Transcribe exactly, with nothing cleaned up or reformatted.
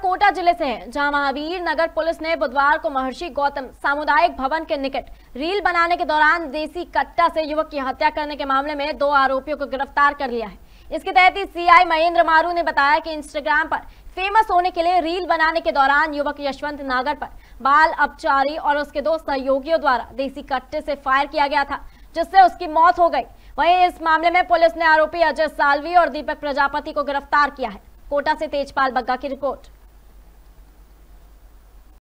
कोटा जिले से है, जहां महावीर नगर पुलिस ने बुधवार को महर्षि गौतम सामुदायिक भवन के निकट रील बनाने के दौरान देसी कट्टा से युवक की हत्या करने के मामले में दो आरोपियों को गिरफ्तार कर लिया है। इसके तहत सीआई महेंद्र मारू ने बताया कि इंस्टाग्राम पर फेमस होने के लिए रील बनाने के दौरान युवक यशवंत नागर पर बाल अपचारी और उसके दो सहयोगियों द्वारा देसी कट्टे से फायर किया गया था, जिससे उसकी मौत हो गई। वहीं इस मामले में पुलिस ने आरोपी अजय सालवी और दीपक प्रजापति को गिरफ्तार किया है। कोटा से तेजपाल बग्गा की रिपोर्ट।